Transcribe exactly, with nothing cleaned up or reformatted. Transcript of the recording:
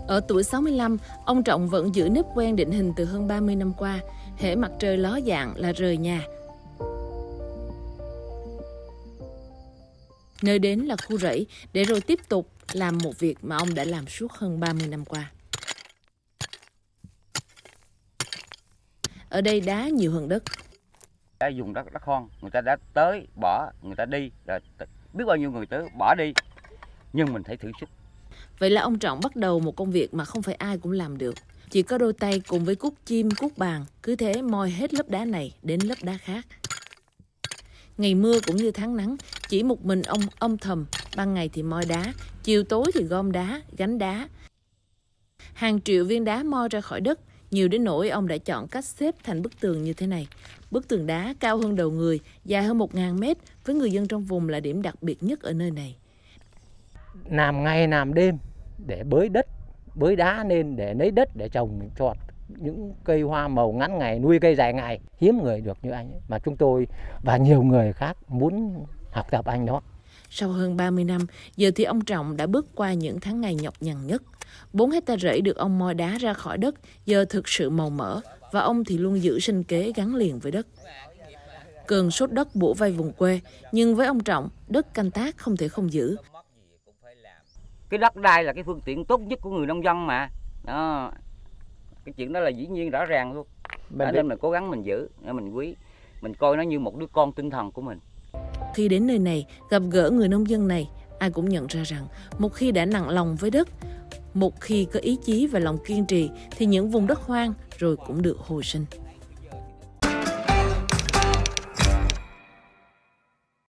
Ở tuổi sáu mươi lăm, ông Trọng vẫn giữ nếp quen định hình từ hơn ba mươi năm qua, hễ mặt trời ló dạng là rời nhà. Nơi đến là khu rẫy để rồi tiếp tục làm một việc mà ông đã làm suốt hơn ba mươi năm qua. Ở đây đá nhiều hơn đất. Đã dùng đất đất hoang, người ta đã tới bỏ, người ta đi, rồi biết bao nhiêu người tới bỏ đi, nhưng mình phải thử sức. Vậy là ông Trọng bắt đầu một công việc mà không phải ai cũng làm được. Chỉ có đôi tay cùng với cuốc chim, cuốc bàn, cứ thế moi hết lớp đá này đến lớp đá khác. Ngày mưa cũng như tháng nắng, chỉ một mình ông âm thầm, ban ngày thì moi đá, chiều tối thì gom đá, gánh đá. Hàng triệu viên đá moi ra khỏi đất, nhiều đến nỗi ông đã chọn cách xếp thành bức tường như thế này. Bức tường đá cao hơn đầu người, dài hơn một nghìn mét, với người dân trong vùng là điểm đặc biệt nhất ở nơi này. Làm ngày làm đêm để bới đất, bới đá lên để lấy đất để trồng trọt những cây hoa màu ngắn ngày, nuôi cây dài ngày. Hiếm người được như anh ấy, mà chúng tôi và nhiều người khác muốn học tập anh đó. Sau hơn ba mươi năm, giờ thì ông Trọng đã bước qua những tháng ngày nhọc nhằn nhất. Bốn hecta rẫy được ông moi đá ra khỏi đất, giờ thực sự màu mỡ, và ông thì luôn giữ sinh kế gắn liền với đất. Cơn sốt đất bủa vây vùng quê, nhưng với ông Trọng, đất canh tác không thể không giữ. Cái đất đai là cái phương tiện tốt nhất của người nông dân mà. Đó. Cái chuyện đó là dĩ nhiên rõ ràng luôn. Đó nên mình cố gắng mình giữ, mình quý, mình coi nó như một đứa con tinh thần của mình. Khi đến nơi này, gặp gỡ người nông dân này, ai cũng nhận ra rằng một khi đã nặng lòng với đất, một khi có ý chí và lòng kiên trì thì những vùng đất hoang rồi cũng được hồi sinh.